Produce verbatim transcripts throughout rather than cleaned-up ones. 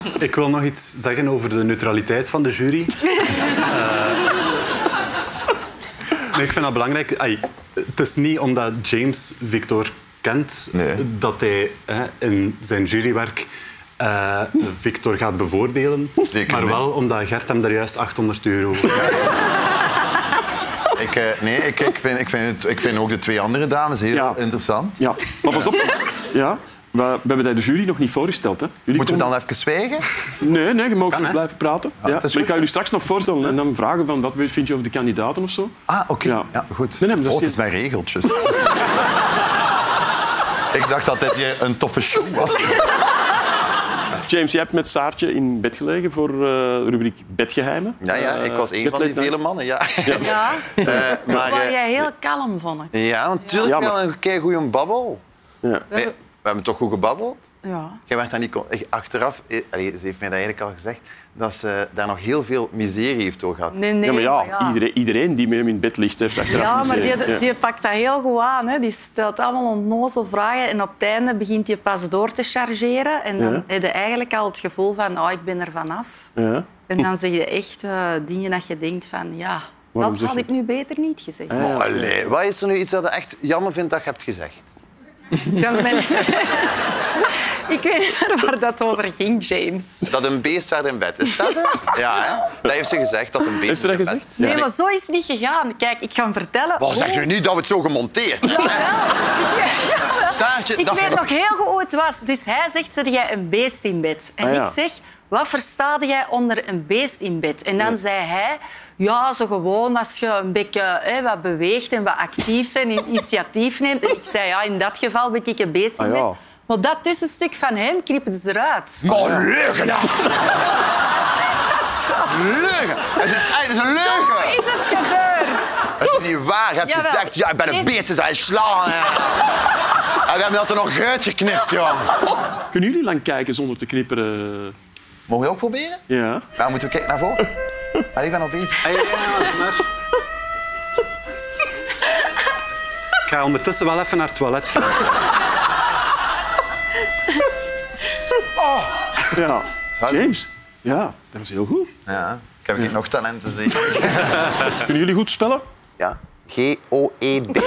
Ik wil nog iets zeggen over de neutraliteit van de jury. uh, nee, ik vind dat belangrijk. Ay, het is niet omdat James Victor kent nee. dat hij hè, in zijn jurywerk uh, Victor gaat bevoordelen. Zeker maar wel niet. Omdat Gert hem daar juist achthonderd euro... Ik, uh, nee, ik, ik, vind, ik, vind het, ik vind ook de twee andere dames heel ja. interessant. Ja, maar pas op. Ja. We hebben dat de jury nog niet voorgesteld. Hè. Jullie Moeten komen... we dan even zwijgen? Nee, nee je mag kan, blijven praten. Ja, ja. Maar ik ga jullie straks nog voorstellen en dan vragen van wat vind je over de kandidaten of zo. Ah, oké. Okay. Ja. ja, goed. Nee, nee, oh, het is mijn regeltjes. Ik dacht dat dit hier een toffe show was. James, jij hebt met Saartje in bed gelegen voor uh, de rubriek Bedgeheimen. Ja, ja, ik was een van die vele mannen. Ja. Ja. ja. Uh, maar uh, jij heel kalm, vond ik. Ja, natuurlijk ja, maar... wel een kei goeie babbel. Ja. Hey, we hebben toch goed gebabbeld? Ja. Jij werd dan niet... Achteraf, allez, ze heeft mij dat eigenlijk al gezegd, dat ze daar nog heel veel miserie heeft door gehad. Nee, nee, ja, maar ja, maar ja. Iedereen, iedereen die met hem in bed ligt, heeft achteraf ja, miserie. Maar die, die pakt dat heel goed aan. Hè. Die stelt allemaal onnozel vragen en op het einde begint hij pas door te chargeren. En dan ja. heb je eigenlijk al het gevoel van, oh, ik ben er vanaf. Ja. En dan zeg je echt uh, dingen dat je denkt van, ja, waarom dat had ik nu beter niet gezegd. Ah, ja. Allee, wat is er nu iets dat je echt jammer vindt dat je hebt gezegd? Ja, mijn... Ik weet niet waar dat over ging, James. Dat een beest werd in bed. Is dat het? Ja, hè? Dat heeft ze gezegd, dat een beest heeft ze dat gezegd? Nee, ja. maar zo is het niet gegaan. Kijk, ik ga hem vertellen... Wat zeg je nu dat we het zo gemonteerd? Ja, ja. Saartje, ik dat weet nog heel goed hoe het was. Dus hij zegt, zeg jij een beest in bed? En ah, ja. ik zeg, wat versta jij onder een beest in bed? En dan ja. zei hij... Ja, zo gewoon als je een beetje hè, wat beweegt en wat actief bent en initiatief neemt. En ik zei, ja, in dat geval ben ik een beest in bed. Ah, ja. Maar dat tussenstuk van hem knippen ze eruit. Maar leugen dan! Leugen! Het is, het is een leugen! Zo is het gebeurd. Dat is niet waar. Je hebt Jawel. gezegd, ja, ik ben een beest, dus hij is slaan. En we hebben dat er nog uitgeknipt, joh. Kunnen jullie lang kijken zonder te knipperen? Mogen we ook proberen? Ja. Maar moeten we kijken naar voren? Maar ik ben al bezig. Ja, ja, ja, maar... Ik ga ondertussen wel even naar het toilet gaan. Oh! Ja. James. Ja, dat was heel goed. Ja, ik heb ja. nog talenten zeker. Kunnen jullie goed spellen? Ja. G O E D.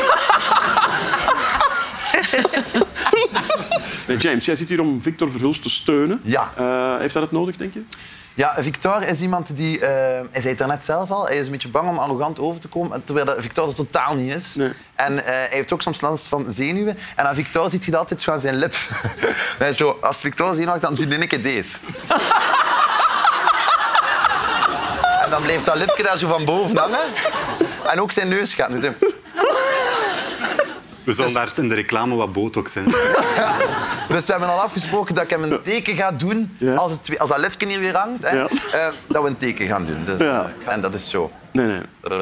Nee, James, jij zit hier om Victor Verhulst te steunen. Ja. Uh, heeft dat het nodig, denk je? Ja, Victor is iemand die... Uh, hij zei het daarnet zelf al. Hij is een beetje bang om arrogant over te komen, terwijl dat Victor dat totaal niet is. Nee. En uh, hij heeft ook soms last van zenuwen. En aan Victor ziet je dat altijd zo aan zijn lip. Hij zo, als Victor zenuwachtig, dan zie je een keer deze. En dan blijft dat lipje daar zo van boven hangen. En ook zijn neus gaat. Dus... We zullen daar in de reclame wat botox in. Dus we hebben al afgesproken dat ik hem een teken ga doen ja. als, het, als dat lipje hier weer hangt. Hè, ja. uh, dat we een teken gaan doen. Dus, ja. uh, en dat is zo. Nee, nee.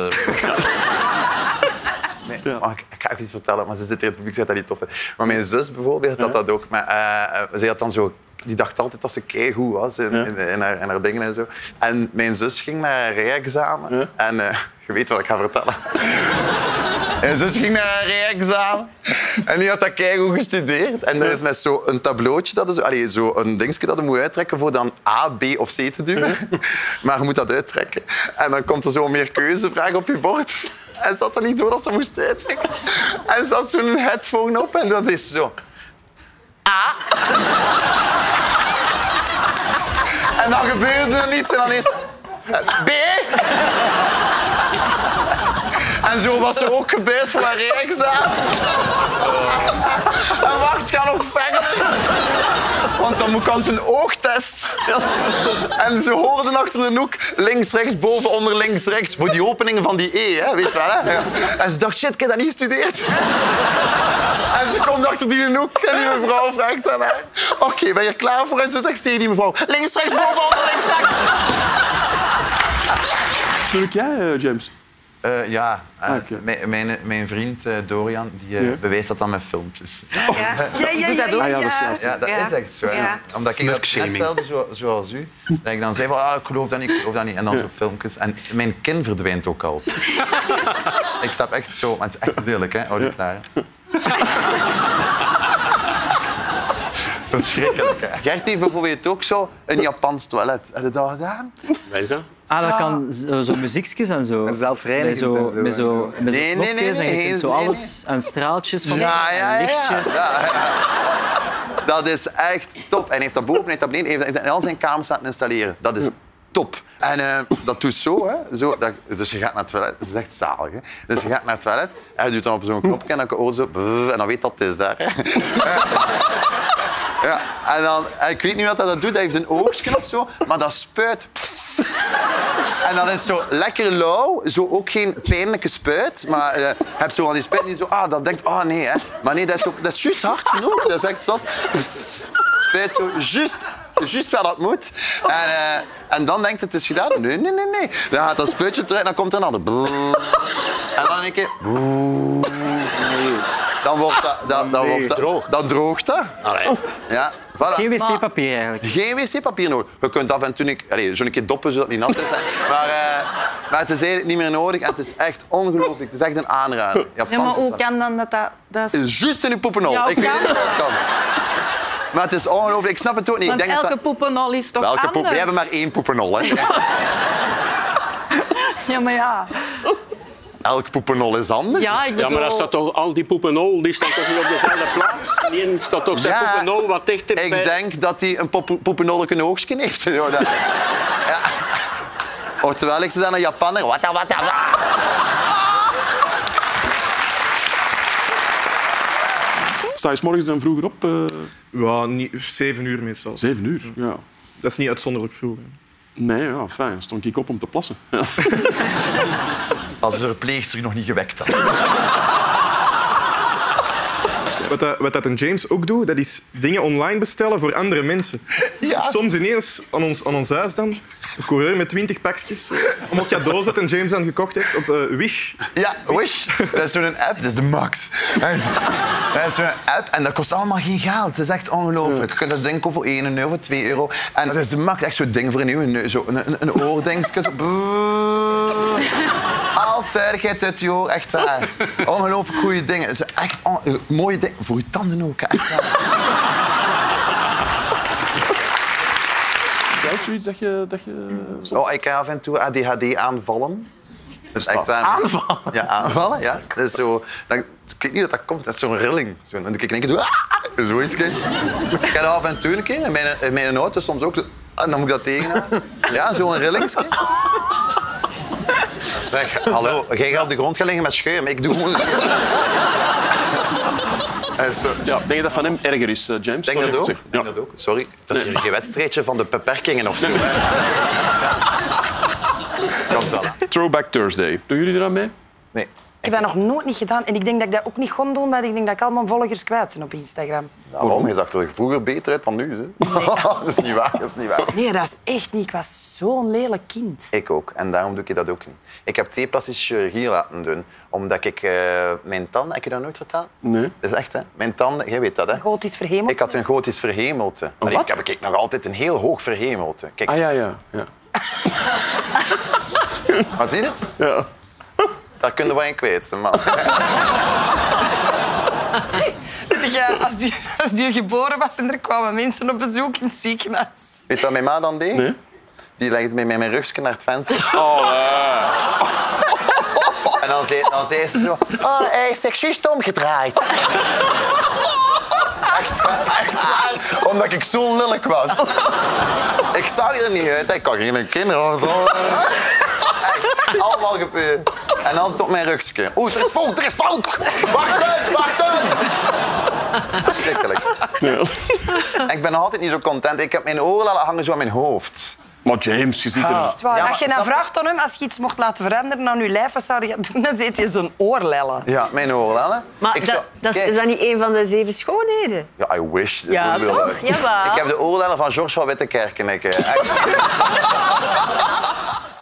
nee ja. oh, ik, ik ga even iets vertellen, maar ze zit hier in het publiek, zegt dat niet tof. Maar mijn zus bijvoorbeeld had dat ook. Maar, uh, ze had dan zo... Die dacht altijd dat ze keigoed was in, ja. in, in, haar, in haar dingen en zo. En mijn zus ging naar haar rijexamen. Ja. En uh, je weet wat ik ga vertellen. Mijn zus ging naar haar rijexamen. En die had dat keigoed gestudeerd. En er is met zo'n tableautje, dat is, allee, zo een dingetje dat je moet uittrekken voor dan A, B of C te duwen. Maar je moet dat uittrekken. En dan komt er zo meer keuzevraag op je bord. En ze had er niet door dat ze moest uittrekken. En ze had zo'n headphone op en dat is zo... A. En dan gebeurde er niets en dan is B. En zo was ze ook gebuist voor haar rijexamen. En wacht, ga nog verder. Want dan moet een oogtest. En ze hoorden achter de hoek links, rechts, boven, onder, links, rechts. Voor die openingen van die E, hè? Weet je wel, hè? En ze dacht, shit, ik heb dat niet gestudeerd. En ze komt achter die hoek en die mevrouw vraagt aan haar... Oké, okay, ben je er klaar voor? En ze zegt tegen die mevrouw... Links, rechts, boven, onder, links, rechts. Natuurlijk jij, uh, James? Uh, ja, uh, ah, okay. mijn, mijn, mijn vriend uh, Dorian die, uh, ja. bewijst dat dan met filmpjes. Oh. Ja, ja, ja, ja, ja. Ah, ja, dat is juist. Ja, dat ja. is echt zo. Ja. Omdat ik dat net hetzelfde zo, zoals u, dat ik dan zei van, ah, ik geloof dat niet, ik geloof dat niet. En dan ja. zo filmpjes. En mijn kin verdwijnt ook al. Ik stap echt zo, maar het is echt lelijk, hè? Hou je ja. klaar. Verschrikkelijk. Hè? Gert heeft bijvoorbeeld ook zo een Japans toilet. Heb je dat gedaan? Wat is dat? Ah, dat kan zo, zo muziekjes en zo. Zelfreinigend zo, en zo. Met zo, met zo Nee, nee, nee, knopjes en je nee, kunt zo nee, nee. alles en straaltjes van Ja, ja, en ja. lichtjes. Ja, ja. Dat is echt top. En hij heeft dat boven, hij heeft dat beneden, hij heeft dat in al zijn kamers laten installeren. Dat is top. En uh, dat doet zo, hè. Zo dat, dus je gaat naar het toilet. Dat is echt zalig, hè. Dus je gaat naar het toilet, en je doet dan op zo'n knopje en dan hoor je zo... Brrr, en dan weet dat het is daar. Hè. Ja, en dan, en ik weet niet wat dat doet, dat heeft een oogstje of zo, maar dat spuit. En dan is het zo lekker lauw, zo ook geen pijnlijke spuit, maar uh, je hebt zo van die spuit die zo, ah, dat denkt, ah oh, nee, hè. Maar nee, dat is, zo, dat is juist hard genoeg, dat is echt zat. Spuit zo, juist, juist waar dat moet. En, uh, en dan denkt het, het is gedaan. Nee, nee, nee, nee. Dan gaat dat spuitje terug en dan komt er een ander. En dan een keer... Dan wordt dat, dan, dan, wordt dat, droog. dan droogt dat. Allee. Ja, voilà. Geen wc-papier eigenlijk. Geen wc-papier nodig. Je kunt af en toe zo'n keer doppen zodat het niet nat is. Maar, uh, maar het is eigenlijk niet meer nodig en het is echt ongelooflijk. Het is echt een aanrader. Ja, maar hoe kan dan dat... dat, dat Het is... is juist in uw poepenhol. Ja, ik weet niet hoe dat kan. Maar het is ongelooflijk. Ik snap het ook niet. Want ik denk elke dat... poepenhol is toch Welke poep... anders? We hebben maar één poepenhol. Hè. Ja, maar ja. Elk poepenhol is anders. Ja, ik bedoel... Ja, maar dat staat toch, al die poepenhol die staan toch niet op dezelfde plaats? Die een staat toch zijn Ja, poepenhol wat dichter Ik bij... denk dat hij een poep- poepenholleke oogstje heeft. Ja, dat... ja. Oftewel ligt hij dan een Japanner. Wat dan, wat dan, wat? Sta je 's morgens dan vroeger op? Uh... Ja, niet, zeven uur meestal. Zeven uur, ja. Dat is niet uitzonderlijk vroeg. Hè. Nee, ja, fijn. Stond ik op om te plassen. Ja. Als de verpleegster nog niet gewekt had. Wat, dat, wat dat een James ook doet, dat is dingen online bestellen voor andere mensen. Ja. Soms ineens aan ons, aan ons huis dan, een coureur met twintig pakjes, om ook cadeaus dat een James dan gekocht heeft op uh, Wish. Ja, Wish. Dat is zo'n app, dat is de max. Dat is zo'n app en dat kost allemaal geen geld. Dat is echt ongelooflijk. Je kunt dat ding kopen voor één euro, twee euro. En dat is de max. Echt zo'n ding voor een nieuwe zo een, een, een oordingetje. Zo. Alt veiligheid uit je oor, echt waar. Ongelooflijk goede dingen. Het is echt on... mooie dingen. Voor je tanden ook, echt waar. Is dat ook zoiets dat je... Dat je... Oh, ik heb af en toe A D H D-aanvallen. Dat is echt waar. Aanvallen? Ja, aanvallen, ja. Dat is zo... Dan, ik weet niet dat dat komt, dat is zo'n rilling. Zo, dan denk ik in één keer zo... Zoiets. Ik heb dat af en toe een keer. In mijn, in mijn auto soms ook. Zo, en dan moet ik dat tegenhouden. Ja, zo'n rillingsje. Zeg, hallo, jij gaat op de grond gaan liggen met schuim. Ik doe gewoon... Zo. Ja, denk je dat van hem erger is, uh, James? Denk dat ook. Ja. Denk dat ook. Sorry, het is hier geen wedstrijdje van de beperkingen of zo. Nee. Komt wel. Throwback Thursday. Doen jullie eraan mee? Nee. Ik heb dat nog nooit niet gedaan. En ik denk dat ik dat ook niet kon doen, maar ik denk dat ik al mijn volgers kwijt ben op Instagram. Waarom? Je zag er vroeger beter uit dan nu. Hè? Nee. Dat is niet waar, dat is niet waar. Nee, dat is echt niet. Ik was zo'n lelijk kind. Ik ook. En daarom doe ik dat ook niet. Ik heb twee plastische chirurgie laten doen. Omdat ik uh, mijn tanden... Heb je dat nooit verteld? Nee. Dat is echt, hè. Mijn tanden... Jij weet dat, hè? Een gotisch verhemelte? Ik had een gotisch verhemelte. Maar wat? ik heb ik nog altijd een heel hoog verhemelte. Kijk. Ah, ja, ja. ja. Wat zie je het? Ja. Daar kun je wel in kwijt, man. Weet je, als die, als die geboren was en er kwamen mensen op bezoek in het ziekenhuis. Weet je wat mijn ma dan deed? Nee? Die legde mij met mijn rugje naar het venster. Oh, uh. En dan zei, dan zei ze zo... Oh, hij is zich juist omgedraaid. Echt waar, echt waar. Omdat ik zo lelijk was. Ik zag er niet uit. Ik had geen kinderen. Echt, allemaal gebeurd. En altijd op mijn rugje. Oeh, er is volk, er is volk! Wacht uit, wacht uit! Verschrikkelijk. Ja. Ik ben nog altijd niet zo content. Ik heb mijn oorlellen hangen zo aan mijn hoofd. Maar James, je ziet er... Echt waar. Ja, als je maar- dan vraagt aan hem, als je iets mocht laten veranderen aan je lijf, wat zou je doen? Dan zit hij zo'n oorlellen. Ja, mijn oorlellen. Maar Ik dat, zou- dat is, Kijk. is dat niet een van de zeven schoonheden? Ja, I wish. Ja, Ik bedoel, toch? ik- Jawel. Ik heb de oorlellen van George van Wittekerken. Ik, echt.